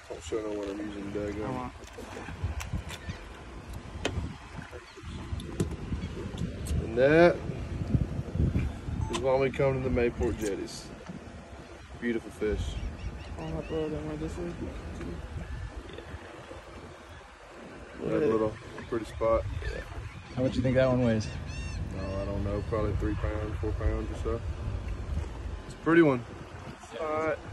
I'll show you what I'm using, daggone. And that is why we come to the Mayport Jetties. Beautiful fish. I'll throw that one this week. That little pretty spot. How much do you think that one weighs? Oh, I don't know, probably 3 pounds, 4 pounds or so. It's a pretty one. Spot.